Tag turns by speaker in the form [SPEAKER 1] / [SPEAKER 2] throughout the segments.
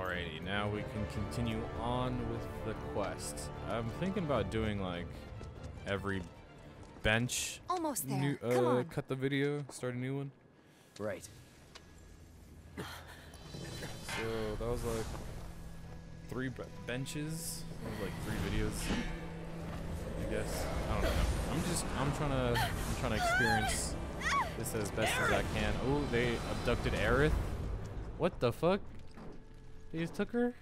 [SPEAKER 1] Alrighty, now we can continue on with the quest. I'm thinking about doing like every bench.
[SPEAKER 2] Almost there. Come on.
[SPEAKER 1] Cut the video, start a new one.
[SPEAKER 3] Right.
[SPEAKER 1] So that was like 3 benches. That was like 3 videos. I guess. I don't know. I'm trying to experience this as best as I can. Oh, they abducted Aerith. What the fuck? They just took her?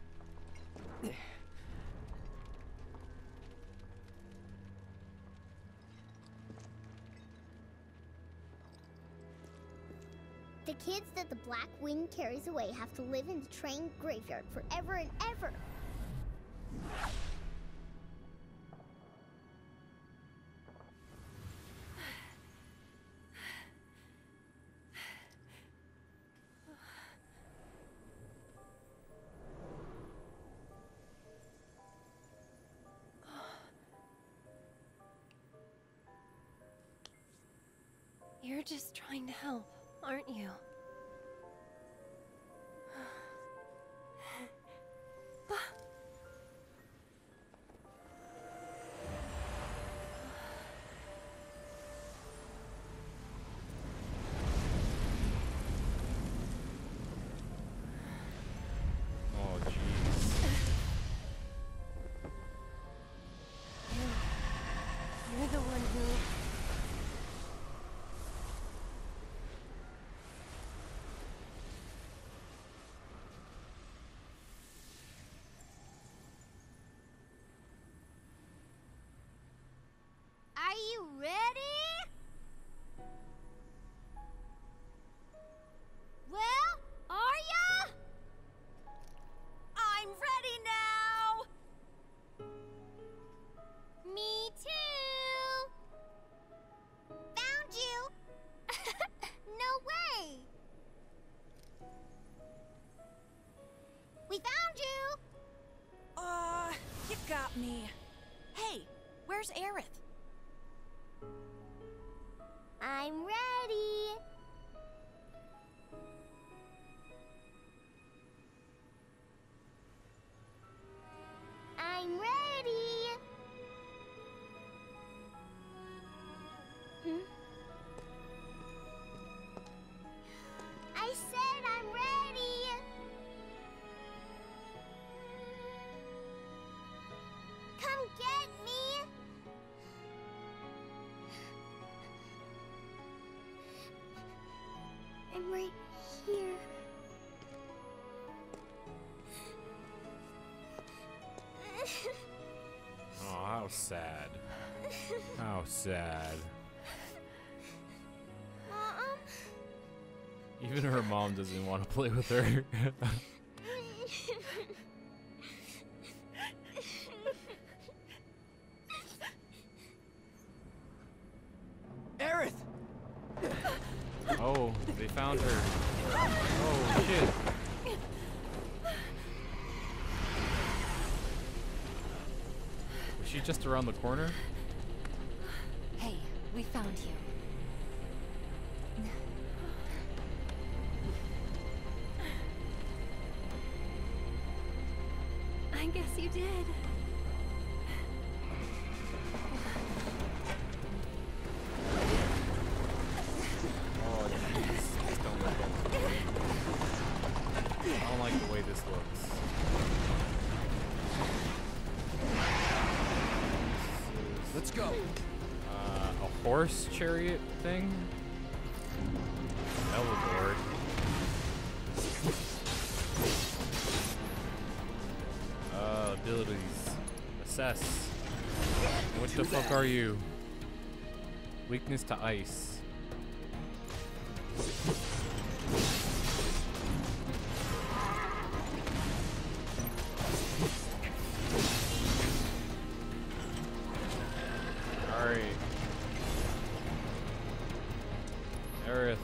[SPEAKER 4] The kids that the Black Wind carries away have to live in the train graveyard forever and ever.
[SPEAKER 2] You're just trying to help, aren't you?
[SPEAKER 1] Oh, jeez.
[SPEAKER 2] You're the one who...
[SPEAKER 4] Are you ready? Well, are ya?
[SPEAKER 2] I'm ready now!
[SPEAKER 4] Me too. Found you. No way. We found you.
[SPEAKER 2] You got me. Hey, where's Aerith?
[SPEAKER 4] I'm ready. I'm ready. I said I'm ready. Come get me. I'm right here.
[SPEAKER 1] Oh, how sad. How sad.
[SPEAKER 4] Mom?
[SPEAKER 1] Even her mom doesn't want to play with her.
[SPEAKER 3] Aerith!
[SPEAKER 1] Oh, they found her. Oh, shit. Was she just around the corner?
[SPEAKER 2] Hey, we found you. I guess you did.
[SPEAKER 1] Oh, jeez. Please don't let them. I don't like the way this looks.
[SPEAKER 3] Let's go.
[SPEAKER 1] A horse chariot thing? Eligor. Abilities. Assess. What the fuck are you? Weakness to ice. Alright. Aerith.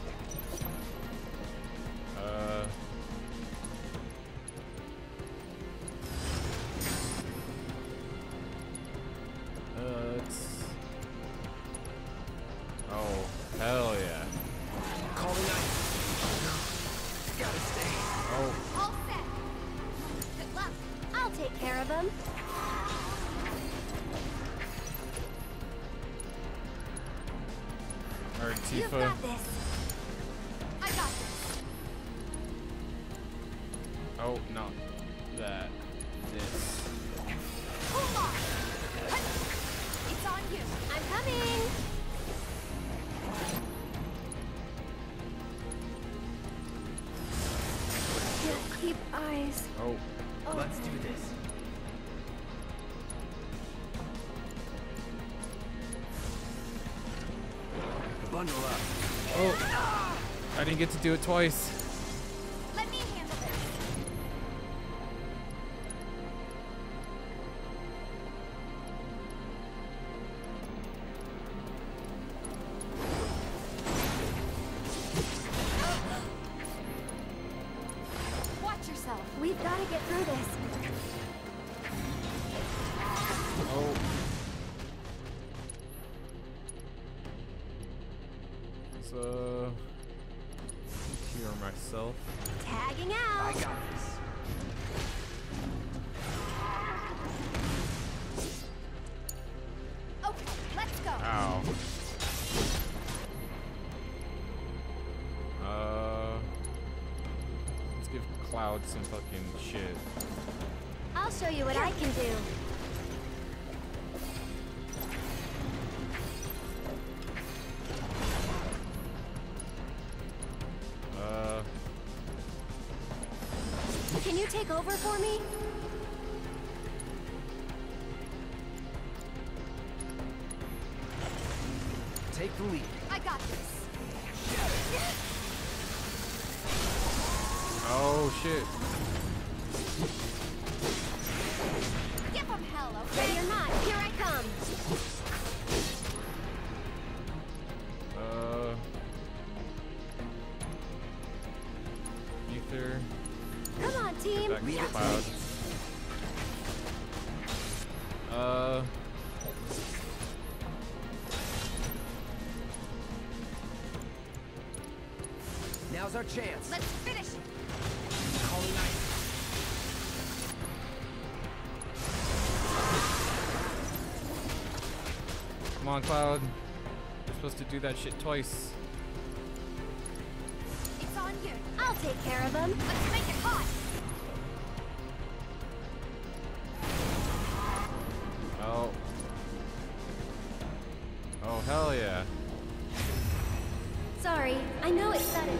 [SPEAKER 1] It's... Oh, hell yeah.
[SPEAKER 3] Calling out. Gotta stay.
[SPEAKER 1] Oh,
[SPEAKER 4] All set.
[SPEAKER 2] You've
[SPEAKER 1] Tifa.
[SPEAKER 2] got this. I got this.
[SPEAKER 1] Oh, not that. This.
[SPEAKER 2] Hold on. It's on you. I'm coming. Can't keep eyes.
[SPEAKER 1] Oh.
[SPEAKER 3] Let's do this. Bundle up.
[SPEAKER 1] Oh. I didn't get to do it twice.
[SPEAKER 2] Let me handle this. Watch yourself. We've got to get through this.
[SPEAKER 1] Oh. So, cure myself.
[SPEAKER 2] Tagging
[SPEAKER 3] I
[SPEAKER 2] out.
[SPEAKER 3] got this.
[SPEAKER 2] Okay, let's go.
[SPEAKER 1] Ow. Let's give Cloud some fucking shit.
[SPEAKER 2] I'll show you what I can do. Can you take over for me?
[SPEAKER 3] Take the lead.
[SPEAKER 2] I got this.
[SPEAKER 1] Oh shit.
[SPEAKER 2] Give them hell, okay? Ready or not, here I come.
[SPEAKER 1] Ether.
[SPEAKER 2] Come on, team.
[SPEAKER 1] Back
[SPEAKER 2] We
[SPEAKER 1] to
[SPEAKER 2] got
[SPEAKER 1] Cloud.
[SPEAKER 3] Now's our chance.
[SPEAKER 2] Let's finish it.
[SPEAKER 3] Calling ice.
[SPEAKER 1] Come on, Cloud. You're supposed to do that shit twice.
[SPEAKER 2] It's on you. I'll take care of them. Let's make it hot.
[SPEAKER 1] Oh. Oh, hell yeah.
[SPEAKER 2] Sorry, I know it's sudden.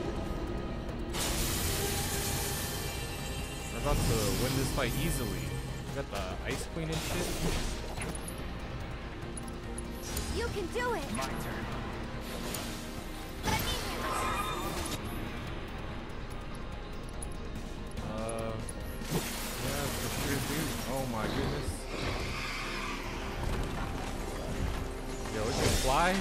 [SPEAKER 1] We're about to win this fight easily. We got the Ice Queen and shit.
[SPEAKER 2] You can do it.
[SPEAKER 3] My turn.
[SPEAKER 2] Let me handle this.
[SPEAKER 1] Yeah, for sure, dude. Oh my goodness. Yo, we can fly?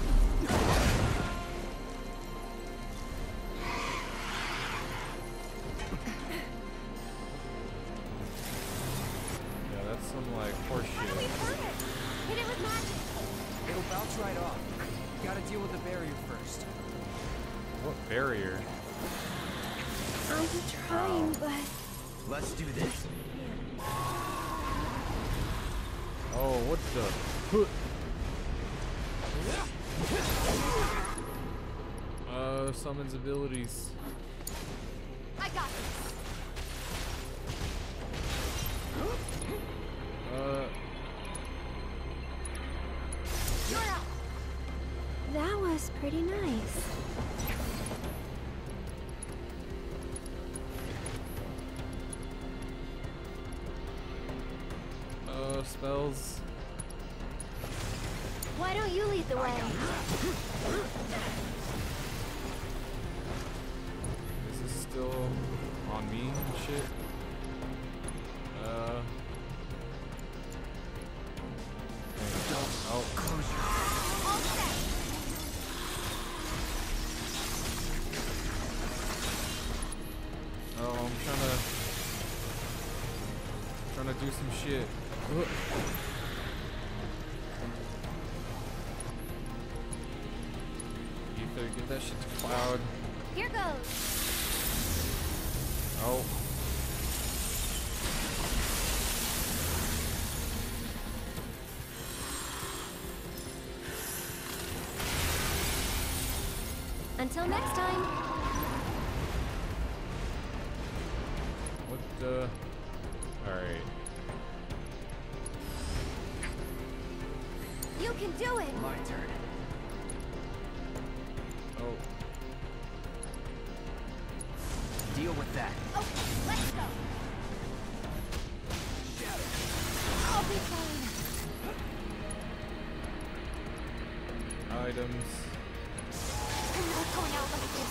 [SPEAKER 1] Yeah, that's some like horse
[SPEAKER 2] How do we
[SPEAKER 1] shit.
[SPEAKER 2] burn it? Hit it with magic.
[SPEAKER 3] It'll bounce right off. Gotta deal with the barrier first.
[SPEAKER 1] What barrier?
[SPEAKER 2] I'm trying, but
[SPEAKER 3] Let's do this.
[SPEAKER 1] Oh, what the? Summons abilities.
[SPEAKER 2] I got this. You're up. That was pretty nice.
[SPEAKER 1] Spells.
[SPEAKER 2] Why don't you lead the way?
[SPEAKER 1] Is this still on me and shit? Oh.
[SPEAKER 2] All set.
[SPEAKER 1] Oh, I'm trying to do some shit. Ether, give that shit to Cloud.
[SPEAKER 2] Here goes.
[SPEAKER 1] Oh.
[SPEAKER 2] Until next time.
[SPEAKER 1] What the? Alright.
[SPEAKER 2] You can do it.
[SPEAKER 3] My turn.
[SPEAKER 1] Oh.
[SPEAKER 3] Deal with that.
[SPEAKER 2] Okay, let's go. I'll be fine.
[SPEAKER 1] Items.
[SPEAKER 2] I'm not going out like this.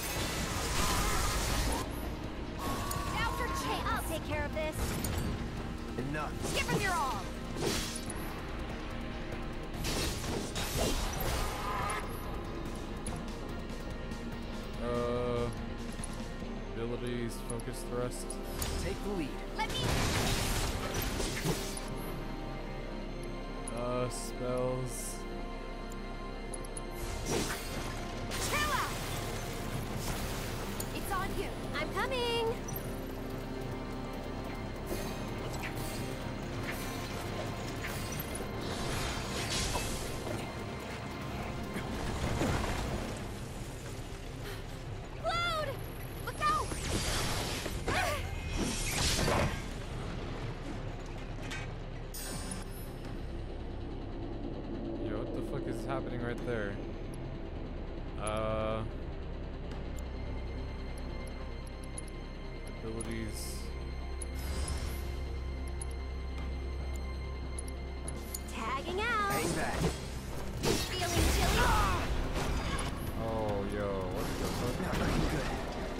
[SPEAKER 2] Now's your chance. I'll take care of this.
[SPEAKER 3] Enough.
[SPEAKER 2] Give him your all.
[SPEAKER 1] Abilities, focus thrust.
[SPEAKER 3] Take the lead.
[SPEAKER 2] Let me.
[SPEAKER 1] Spells.
[SPEAKER 2] Chill out. It's on you. I'm coming. Load! Look out!
[SPEAKER 1] Yo, what the fuck is happening right there? Abilities.
[SPEAKER 2] Tagging out.
[SPEAKER 3] Hang back.
[SPEAKER 2] Feeling chilly.
[SPEAKER 1] Oh, yo, what the fuck?
[SPEAKER 3] Not looking good.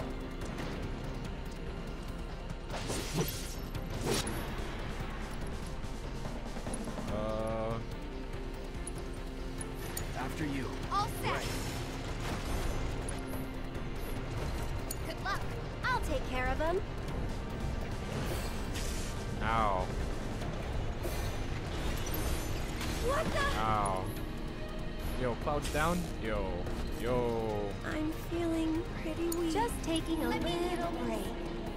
[SPEAKER 3] After you.
[SPEAKER 2] All set. Good luck. I'll take care of him.
[SPEAKER 1] Ow.
[SPEAKER 2] What the?
[SPEAKER 1] Ow. Yo, clouds down? Yo. Yo.
[SPEAKER 2] I'm feeling pretty weak. Just taking a little break.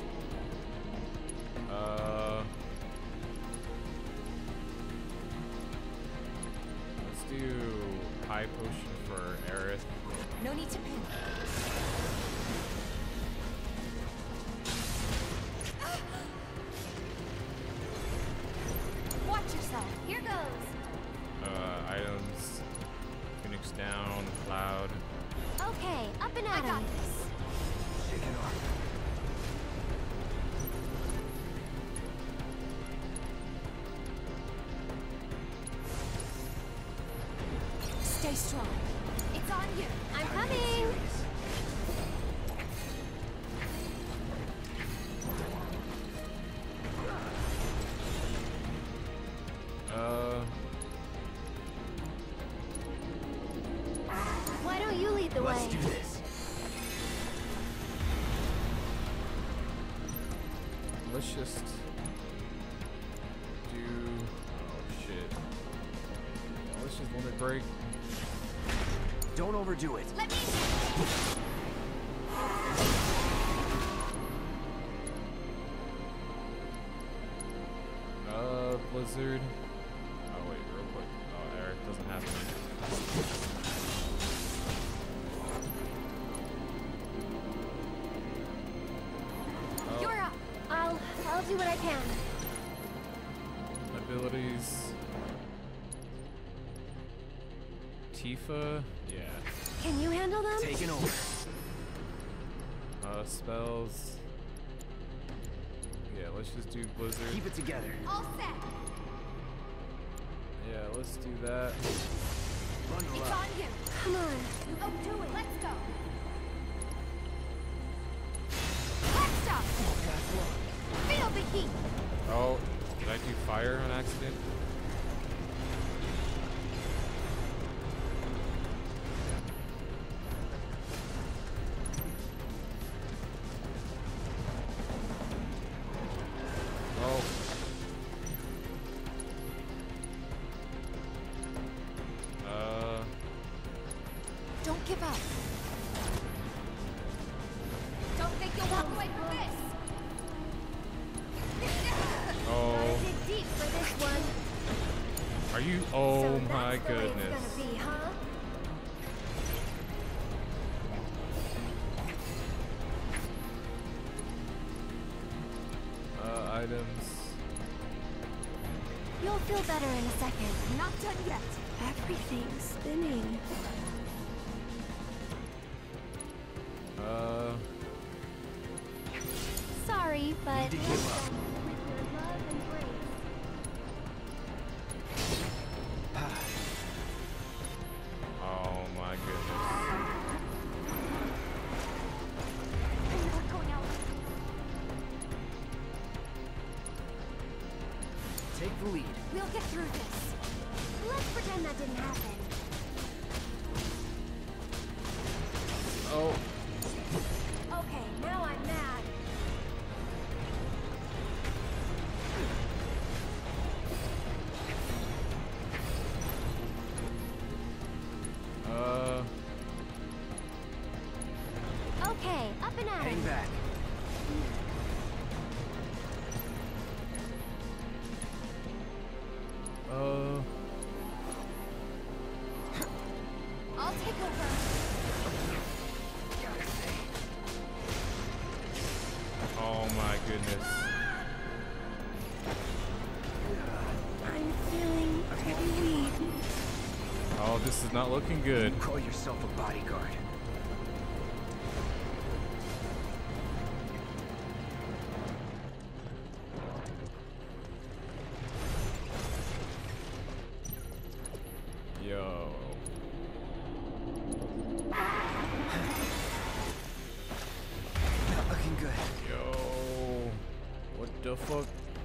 [SPEAKER 1] Let's do high potion for Aerith.
[SPEAKER 2] No need to panic. Watch yourself. Here goes.
[SPEAKER 1] Items. Phoenix down, cloud.
[SPEAKER 2] Okay, up and at 'em.
[SPEAKER 3] Shaking off.
[SPEAKER 2] Stay strong. It's on you. I'm coming. Why don't you lead the
[SPEAKER 3] Let's
[SPEAKER 2] way?
[SPEAKER 3] do this.
[SPEAKER 1] Let's just do. Oh shit. Let's just limit break.
[SPEAKER 3] Don't overdo it.
[SPEAKER 2] Let me.
[SPEAKER 1] Blizzard. Oh wait, real quick. Oh, Eric doesn't have any. Oh,
[SPEAKER 2] You're up. I'll do what I can.
[SPEAKER 1] abilities. Tifa. Yeah.
[SPEAKER 2] Can you handle them?
[SPEAKER 3] Taking over.
[SPEAKER 1] Spells. Yeah, let's just do Blizzard.
[SPEAKER 3] Keep it together.
[SPEAKER 2] All set.
[SPEAKER 1] Yeah, let's do that.
[SPEAKER 3] Bundle
[SPEAKER 2] It's
[SPEAKER 3] up.
[SPEAKER 2] on you. Come on. Oh, do it. Let's go. Let's stop. Feel the heat.
[SPEAKER 1] Oh, did I do fire on accident? Oh.
[SPEAKER 2] Don't give up. Don't think you'll walk away from this.
[SPEAKER 1] Oh.
[SPEAKER 2] Gotta dig deep for this one.
[SPEAKER 1] Are you? Oh
[SPEAKER 2] So
[SPEAKER 1] my
[SPEAKER 2] that's the way it's
[SPEAKER 1] goodness.
[SPEAKER 2] gonna be, huh?
[SPEAKER 1] items.
[SPEAKER 2] You'll feel better in a second. Not done yet.
[SPEAKER 5] Everything's spinning.
[SPEAKER 2] Sorry, but
[SPEAKER 3] Need to give up.
[SPEAKER 1] Oh my goodness.
[SPEAKER 3] Take the lead.
[SPEAKER 2] we'll get through this.
[SPEAKER 4] Let's pretend that didn't happen.
[SPEAKER 1] Oh.
[SPEAKER 2] Okay, now I'm mad. Okay, up and at
[SPEAKER 3] Hang
[SPEAKER 2] him.
[SPEAKER 3] back.
[SPEAKER 2] I'll take over.
[SPEAKER 1] Oh my goodness.
[SPEAKER 5] I'm feeling pretty weak.
[SPEAKER 1] Oh, this is not looking good.
[SPEAKER 3] Call yourself a bodyguard.
[SPEAKER 1] Yo.
[SPEAKER 3] Not looking good.
[SPEAKER 1] Yo. What the fuck?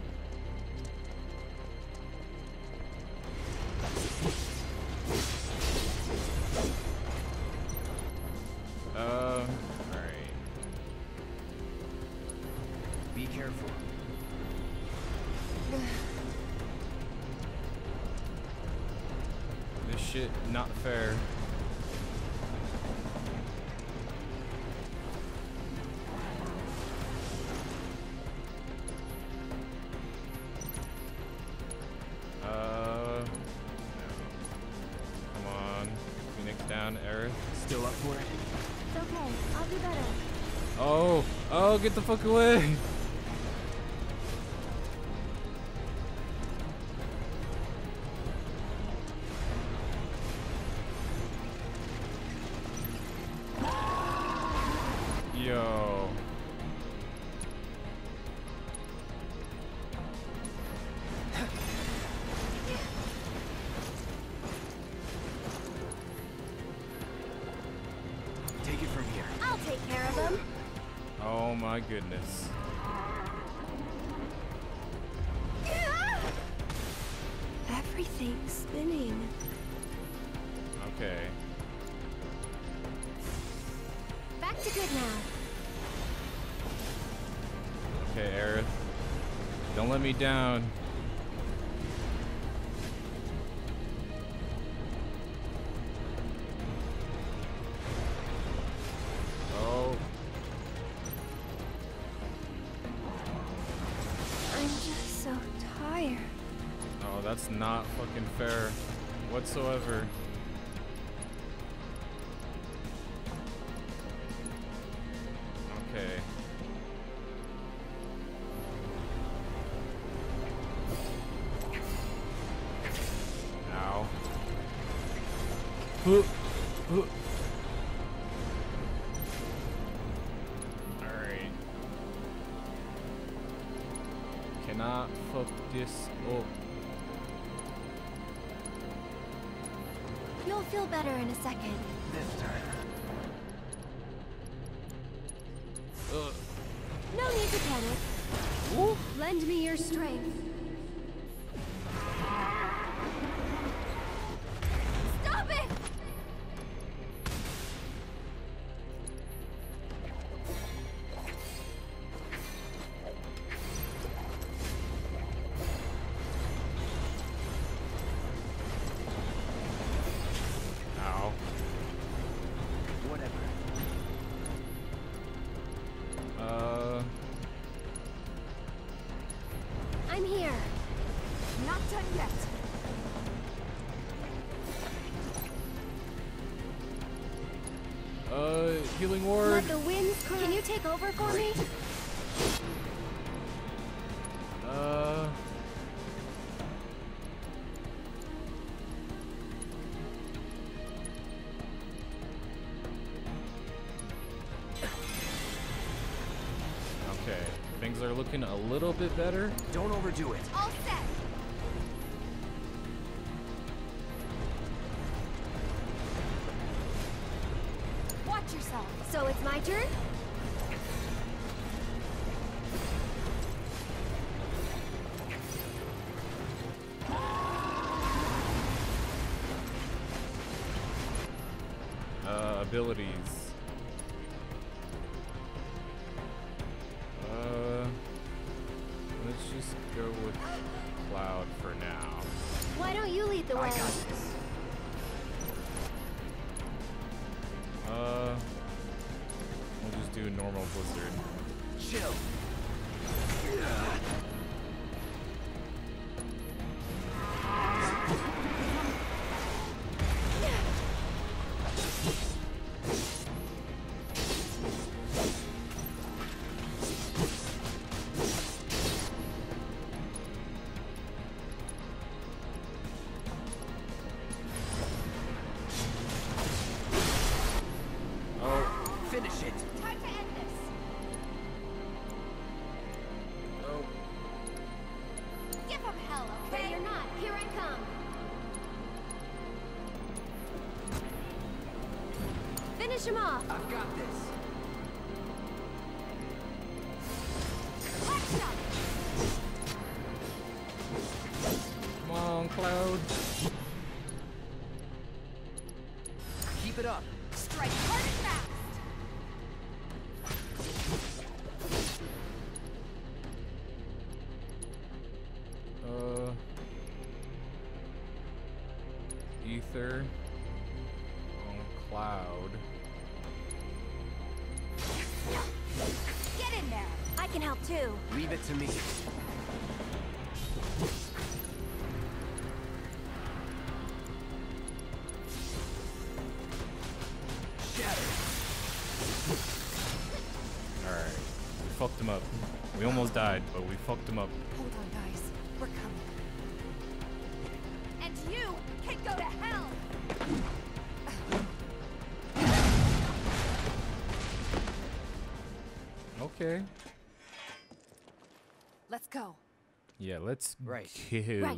[SPEAKER 1] Alright.
[SPEAKER 3] Be careful.
[SPEAKER 1] This shit not fair. No. Come on. Phoenix down, Aerith.
[SPEAKER 3] Still up for it?
[SPEAKER 2] It's okay, I'll do better.
[SPEAKER 1] Oh! Oh, get the fuck away! Yo.
[SPEAKER 3] Take it from here.
[SPEAKER 2] I'll take care of him.
[SPEAKER 1] Oh my goodness.
[SPEAKER 5] Everything's spinning.
[SPEAKER 1] Okay.
[SPEAKER 2] Back to good now.
[SPEAKER 1] Okay, Aerith. Don't let me down. Oh.
[SPEAKER 5] I'm just so tired.
[SPEAKER 1] Oh, that's not fucking fair whatsoever. Okay. Ow. Alright. Cannot fuck this up.
[SPEAKER 2] You'll feel better in a second.
[SPEAKER 3] This time.
[SPEAKER 1] Ugh.
[SPEAKER 2] No need to panic.
[SPEAKER 1] Woo.
[SPEAKER 2] Lend me your strength. Stop it!
[SPEAKER 1] Ow.
[SPEAKER 3] Whatever.
[SPEAKER 2] I'm here. Not done yet.
[SPEAKER 1] Healing ward.
[SPEAKER 2] Let the winds cry. Can you take over for me?
[SPEAKER 1] Okay, things are looking a little bit better.
[SPEAKER 3] Don't overdo it.
[SPEAKER 2] All set. Watch yourself.
[SPEAKER 5] So it's my turn?
[SPEAKER 1] Abilities. Let's just go with Cloud for now.
[SPEAKER 5] Why don't you lead the way?
[SPEAKER 3] I got this.
[SPEAKER 1] We'll just do normal Blizzard.
[SPEAKER 3] Chill. Finish it.
[SPEAKER 2] Time to end this.
[SPEAKER 1] Oh.
[SPEAKER 2] Give him hell, okay?
[SPEAKER 5] But you're not. Here I come. Finish him off.
[SPEAKER 3] I've got this.
[SPEAKER 2] Headshot.
[SPEAKER 1] Come on, Cloud.
[SPEAKER 3] Keep it up.
[SPEAKER 2] Strike hard and fast.
[SPEAKER 1] Ether on Cloud.
[SPEAKER 2] Get in there.
[SPEAKER 5] I can help too.
[SPEAKER 3] Leave it to me. Shatter.
[SPEAKER 1] Alright. We fucked him up. We almost died, but we fucked him up.
[SPEAKER 2] Hold on, guys. We're coming. And you can go to hell.
[SPEAKER 1] Okay.
[SPEAKER 2] Let's go.
[SPEAKER 1] Yeah, let's
[SPEAKER 3] Right.
[SPEAKER 1] kill.
[SPEAKER 5] Right.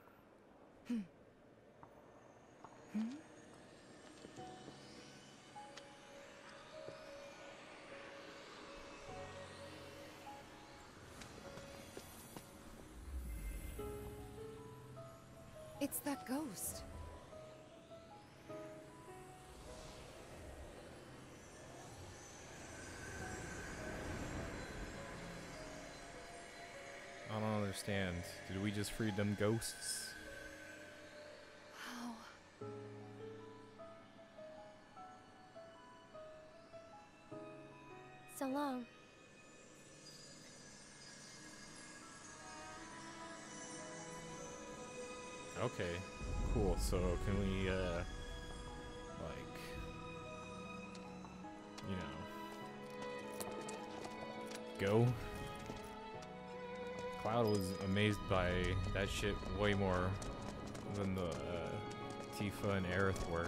[SPEAKER 2] It's that ghost.
[SPEAKER 1] I don't understand. Did we just free them ghosts?
[SPEAKER 2] How?
[SPEAKER 5] So long.
[SPEAKER 1] Okay, cool. So can we, like, you know, go? Cloud was amazed by that shit way more than the Tifa and Aerith were.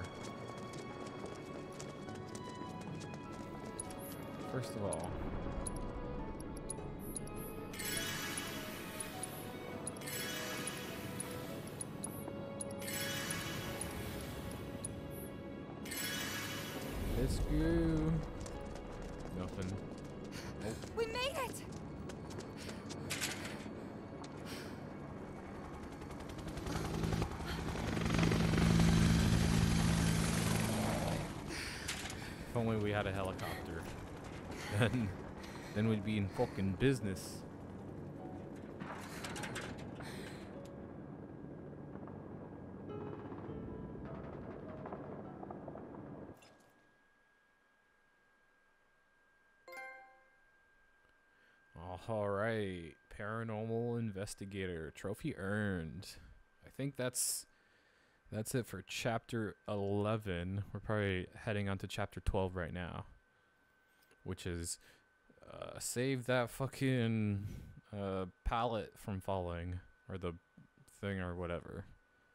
[SPEAKER 1] First of all, let's go. Nothing.
[SPEAKER 2] We made it!
[SPEAKER 1] If only we had a helicopter. Then we'd be in fucking business. All right, paranormal investigator trophy earned. I think that's it for chapter 11. We're probably heading on to chapter 12 right now, which is save that fucking pallet from falling, or the thing or whatever.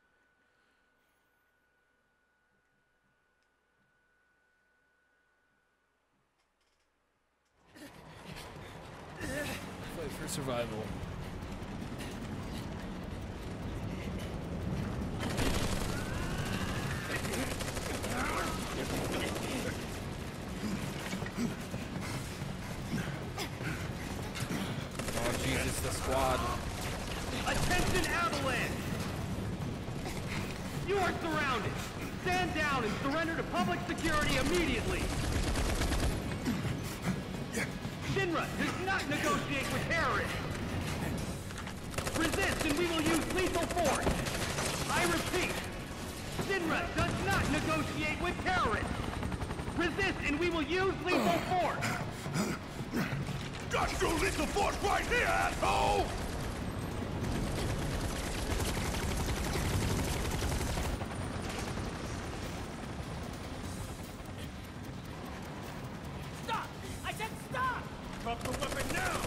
[SPEAKER 1] Fight for survival. Oh Jesus, the squad.
[SPEAKER 6] Attention, avalanche! You are surrounded. Stand down and surrender to public security immediately. Shinra does not negotiate with terrorists. Resist and we will use lethal force. I repeat, Shinra does not negotiate with terrorists. Resist and we will use lethal force.
[SPEAKER 7] Got your lethal force right here, asshole!
[SPEAKER 6] Stop! I said stop!
[SPEAKER 7] Drop the weapon now!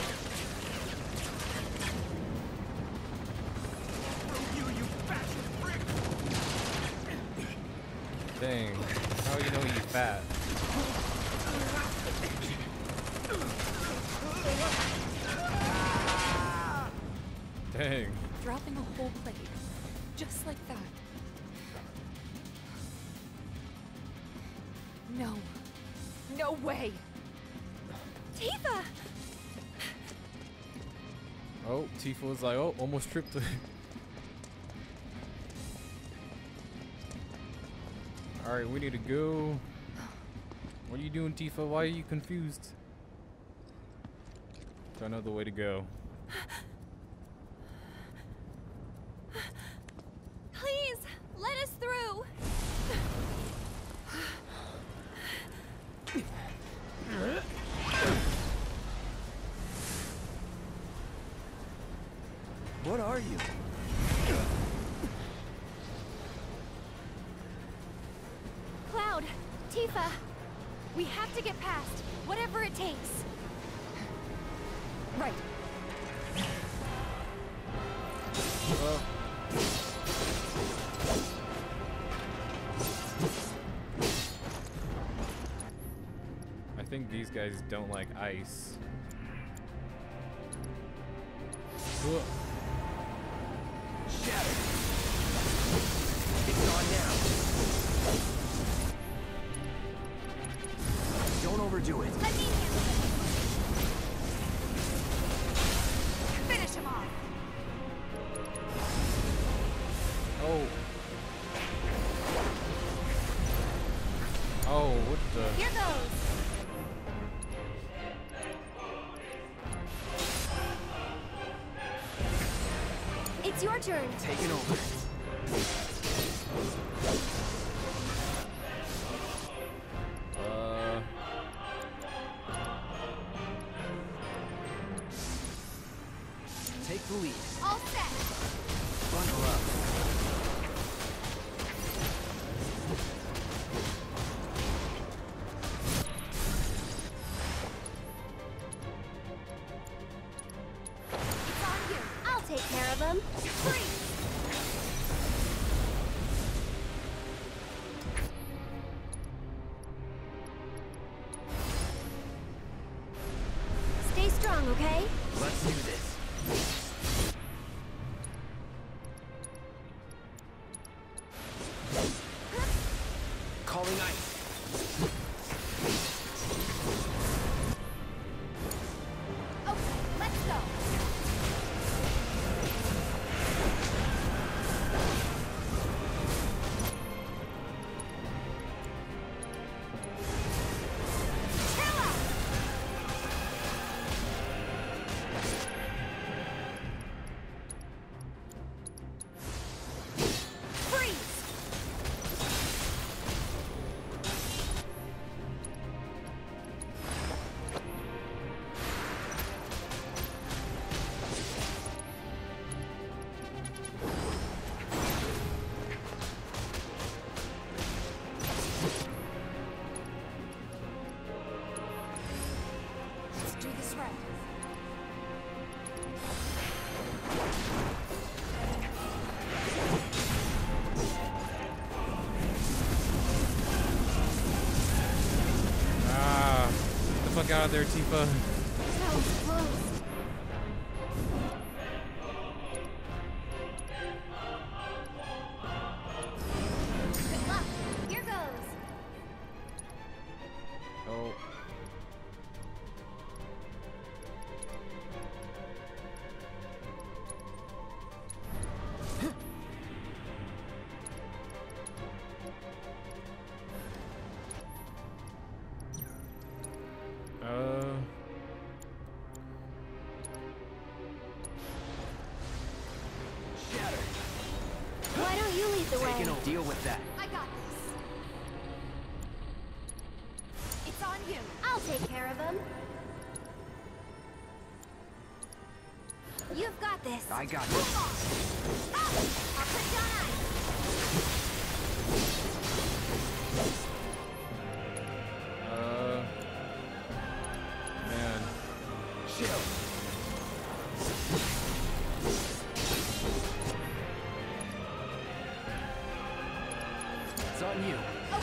[SPEAKER 6] You fascist prick!
[SPEAKER 1] Dang. How do you know you fat? Dang.
[SPEAKER 2] Dropping a whole plate. Just like that. No. No way! Tifa!
[SPEAKER 1] Oh, Tifa was like, oh, almost tripped it. Alright, we need to go. What are you doing, Tifa? Why are you confused? I know the way to go.
[SPEAKER 2] Please, let us through!
[SPEAKER 3] What are you?
[SPEAKER 2] Cloud, Tifa, we have to get past, whatever it takes. Right.
[SPEAKER 1] I think these guys don't like ice. Ugh.
[SPEAKER 3] Shatter. It's on now. Don't overdo it.
[SPEAKER 2] Let me handle it. Finish him off.
[SPEAKER 1] Oh. Oh, what the?
[SPEAKER 2] Here goes. It's your turn.
[SPEAKER 3] Taking over. Take the lead.
[SPEAKER 2] All set.
[SPEAKER 3] Bundle up.
[SPEAKER 2] It's on you. I'll take care of him. Freeze! Stay strong, okay?
[SPEAKER 3] Let's do this. Calling ice.
[SPEAKER 2] Okay, let's go. Chill out. Freeze!
[SPEAKER 1] fuck out of there, Tifa.
[SPEAKER 2] That was close.
[SPEAKER 5] Good luck. Here goes.
[SPEAKER 1] Oh.
[SPEAKER 5] Why don't you lead the way?
[SPEAKER 3] Deal with that.
[SPEAKER 2] I got this. It's on you.
[SPEAKER 5] I'll take care of him. You've got this.
[SPEAKER 3] I got this.
[SPEAKER 5] I'll put down ice.
[SPEAKER 1] Man.
[SPEAKER 3] Chill. It's on you.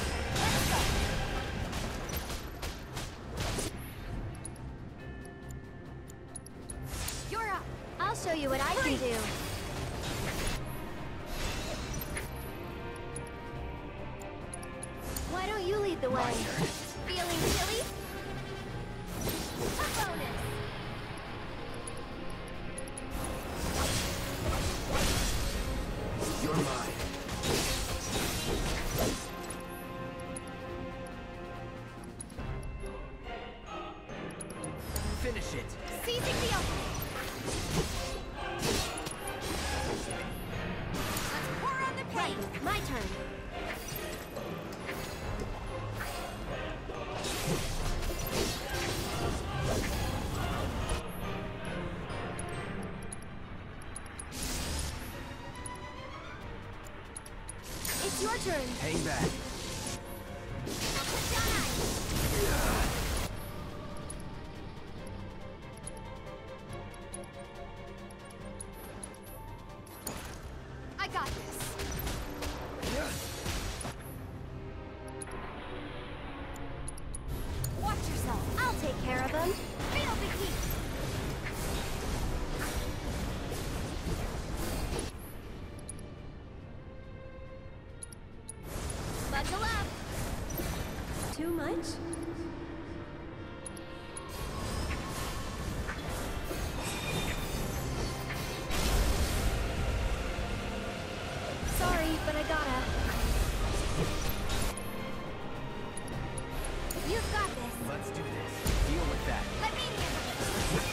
[SPEAKER 2] You're up.
[SPEAKER 5] I'll show you what I can do. Why don't you lead the way? Feeling silly? A bonus.
[SPEAKER 3] You're mine. Finish it.
[SPEAKER 2] Seizing the opening. Let's pour on the
[SPEAKER 5] Right,
[SPEAKER 2] paint.
[SPEAKER 5] my turn. It's your turn.
[SPEAKER 3] Hang back.
[SPEAKER 5] I'll put down ice.
[SPEAKER 2] I got this. Watch yourself.
[SPEAKER 5] I'll take care of him.
[SPEAKER 2] Feel the heat.
[SPEAKER 5] Buckle up. Too much? Sorry, but I gotta. You've got this.
[SPEAKER 3] Let's do this. Deal with that.
[SPEAKER 2] Let me handle this.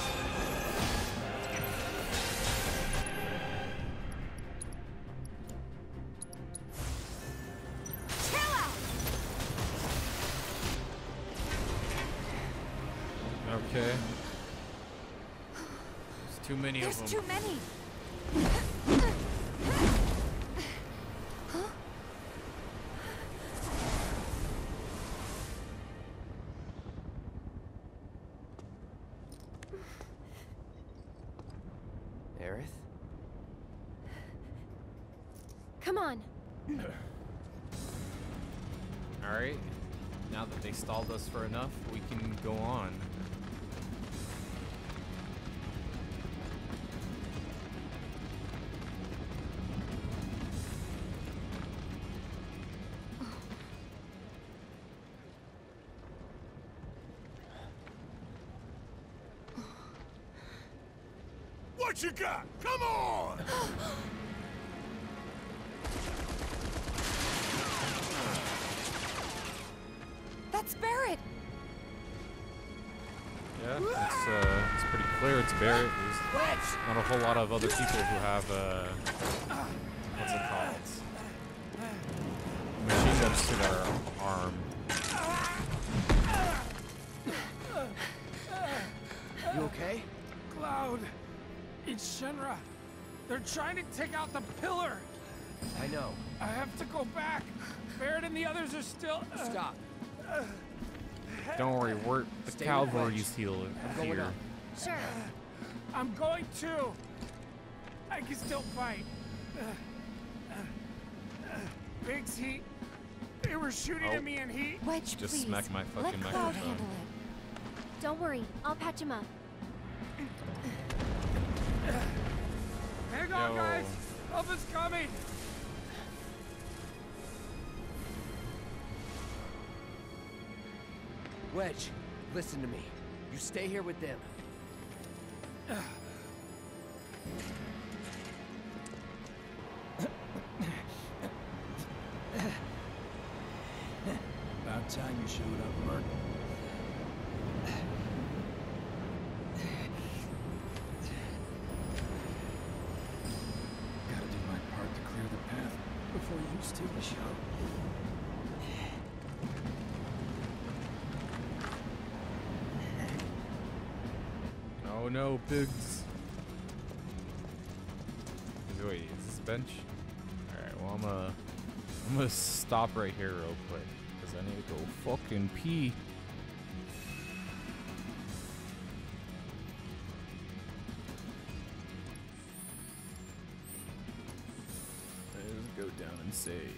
[SPEAKER 2] Chill out.
[SPEAKER 1] Okay. There's too many
[SPEAKER 2] There's
[SPEAKER 1] of
[SPEAKER 2] too
[SPEAKER 1] them.
[SPEAKER 2] many.
[SPEAKER 3] Aerith?
[SPEAKER 2] Come on.
[SPEAKER 1] Alright. Now that they stalled us for enough, we can go on.
[SPEAKER 7] What you got? Come on!
[SPEAKER 2] That's Barrett.
[SPEAKER 1] Yeah, it's pretty clear it's Barrett. There's not a whole lot of other people who have what's it called? Machine guns to their arm.
[SPEAKER 3] You okay?
[SPEAKER 8] Cloud, it's Shinra. They're trying to take out the pillar.
[SPEAKER 3] I know.
[SPEAKER 8] I have to go back. Barrett and the others are still.
[SPEAKER 3] Stop.
[SPEAKER 1] Don't worry, we're the
[SPEAKER 3] Stay
[SPEAKER 1] cavalry's
[SPEAKER 3] with Going
[SPEAKER 1] here.
[SPEAKER 3] up.
[SPEAKER 2] Sure.
[SPEAKER 8] I'm going to. I can still fight. Biggs, they were shooting
[SPEAKER 1] Oh.
[SPEAKER 8] at me and he.
[SPEAKER 2] Wedge,
[SPEAKER 1] Just
[SPEAKER 2] please.
[SPEAKER 1] smack my fucking
[SPEAKER 2] Let Cloud
[SPEAKER 1] microphone.
[SPEAKER 2] handle it. Don't worry, I'll patch him up.
[SPEAKER 8] Hang on,
[SPEAKER 1] Yo.
[SPEAKER 8] guys! Help is coming!
[SPEAKER 3] Wedge, listen to me. You stay here with them.
[SPEAKER 9] About time you showed up, Merc. Gotta do my part to clear the path before you steal the show.
[SPEAKER 1] Oh no, pigs. Wait, is this a bench? Alright, well I'm gonna stop right here real quick. Cause I need to go fucking pee. Let's go down and save.